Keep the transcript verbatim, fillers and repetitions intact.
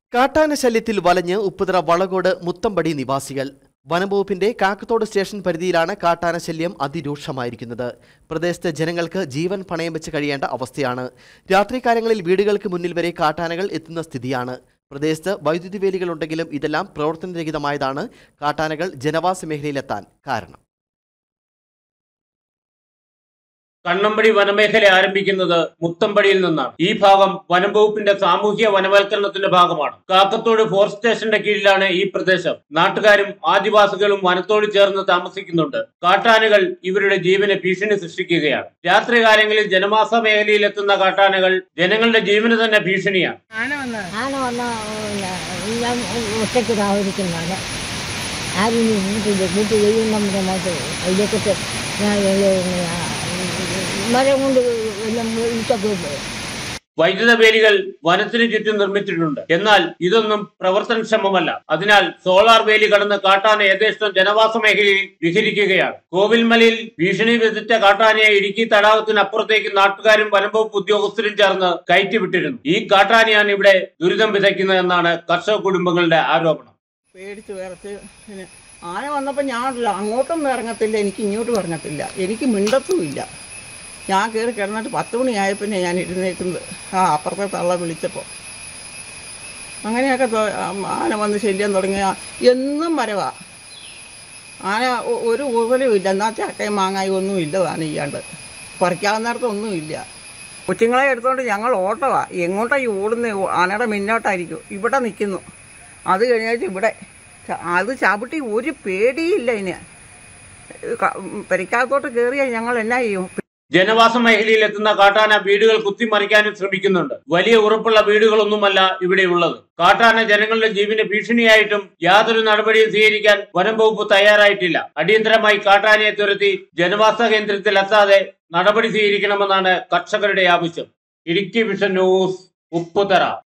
കാട്ടാന ശല്യത്തിൽ വലഞ്ഞ് ഉപ്പുതറ വളകോട് മുത്തമ്പടി നിവാസികൾ. വനംവകുപ്പിന്റെ കാക്കത്തോട് സ്റ്റേഷൻ പരിധിയിലാണ് കാട്ടാന ശല്യം അതിരൂക്ഷമായിരിക്കുന്നത്. പ്രദേശത്തെ ജനങ്ങൾക്ക് ജീവൻ പണയം വെച്ച് കഴിയേണ്ട അവസ്ഥയാണ്. രാത്രികാലങ്ങളിൽ വീടുകൾക്ക് മുന്നിൽ വരെ കാട്ടാനകൾ എത്തുന്ന സ്ഥിതിയാണ്. പ്രദേശത്ത് വൈദ്യുതി വേലികളുണ്ടെങ്കിലും ഇതെല്ലാം പ്രവർത്തനരഹിതമായതാണ് കാട്ടാനകൾ ജനവാസ മേഖലയിലെത്താൻ കാരണം. കണ്ണമ്പടി വനമേഖല ആരംഭിക്കുന്നത് മുത്തമ്പടിയിൽ നിന്നാണ്. ഈ ഭാഗം വനം വകുപ്പിന്റെ സാമൂഹ്യ വനവൽക്കരണത്തിന്റെ ഭാഗമാണ്. കാക്കത്തോട് ഫോറസ്റ്റ് സ്റ്റേഷന്റെ കീഴിലാണ് ഈ പ്രദേശം. നാട്ടുകാരും ആദിവാസികളും വനത്തോട് ചേർന്ന് താമസിക്കുന്നുണ്ട്. കാട്ടാനകൾ ഇവരുടെ ജീവന് ഭീഷണി സൃഷ്ടിക്കുകയാണ്. രാത്രികാലങ്ങളിൽ ജനവാസ മേഖലയിൽ എത്തുന്ന കാട്ടാനകൾ ജനങ്ങളുടെ ജീവന് തന്നെ ഭീഷണിയാണ്. വൈദ്യുത വേലികൾ വനത്തിന് ചുറ്റും നിർമ്മിച്ചിട്ടുണ്ട്. എന്നാൽ ഇതൊന്നും പ്രവർത്തനക്ഷമമല്ല. അതിനാൽ സോളാർ വേലി കടന്ന് കാട്ടാന യഥേഷ്ടം ജനവാസ മേഖലയിൽ വിഹരിക്കുകയാണ്. കോവിൽമലയിൽ ഭീഷണി വിധിച്ച കാട്ടാനയെ ഇടുക്കി തടാകത്തിനപ്പുറത്തേക്ക് നാട്ടുകാരും വനംവകുപ്പ് ഉദ്യോഗസ്ഥരും ചേർന്ന് കയറ്റിവിട്ടിരുന്നു. ഈ കാട്ടാനയാണ് ഇവിടെ ദുരിതം വിതയ്ക്കുന്നതെന്നാണ് കർഷക കുടുംബങ്ങളുടെ ആരോപണം. പേടിച്ച് വേർത്ത് ആന വന്നപ്പോൾ ഞാനില്ല, അങ്ങോട്ടൊന്നും ഇറങ്ങത്തില്ല, എനിക്ക് ഇങ്ങോട്ടും ഇറങ്ങത്തില്ല, എനിക്ക് മിണ്ടത്തുമില്ല. ഞാൻ കയറി കിടന്നിട്ട് പത്ത് മണിയായ പിന്നെ ഞാൻ ഇരുന്നേക്കുന്നത് ആ അപ്പുറത്തെ തള്ള വിളിച്ചപ്പോൾ. അങ്ങനെയൊക്കെ ആന വന്ന് ശല്യം തുടങ്ങിയ എന്നും വരവാ. ആന ഒരു ഊർവലും ഇല്ല, എന്നാൽ ചക്കയും മാങ്ങായും ഒന്നും ഇല്ല. ആന ചെയ്യാണ്ട് പറിക്കാവുന്നിടത്തൊന്നും ഇല്ല. കൊച്ചുങ്ങളെ എടുത്തുകൊണ്ട് ഞങ്ങൾ ഓട്ടവാ. എങ്ങോട്ടാ ഈ ഓടുന്ന? ആനയുടെ മുന്നോട്ടായിരിക്കും. ഇവിടെ നിൽക്കുന്നു. അത് കഴിഞ്ഞാൽ ഇവിടെ അത് ചവിട്ടി ഒരു പേടിയില്ല. ഇതിന് പരിക്കാത്തോട്ട് കയറിയാൽ ഞങ്ങൾ എന്നാ ചെയ്യും? ജനവാസ മേഖലയിൽ എത്തുന്ന കാട്ടാന വീടുകൾ കുത്തിമറിക്കാനും ശ്രമിക്കുന്നുണ്ട്. വലിയ ഉറപ്പുള്ള വീടുകളൊന്നുമല്ല ഇവിടെയുള്ളത്. കാട്ടാന ജനങ്ങളുടെ ജീവന് ഭീഷണിയായിട്ടും യാതൊരു നടപടിയും സ്വീകരിക്കാൻ വനം വകുപ്പ് തയ്യാറായിട്ടില്ല. അടിയന്തരമായി കാട്ടാനയെ തുരത്തി ജനവാസ കേന്ദ്രത്തിൽ എത്താതെ നടപടി സ്വീകരിക്കണമെന്നാണ് കർഷകരുടെ ആവശ്യം. Idukki vision news, Upputhara.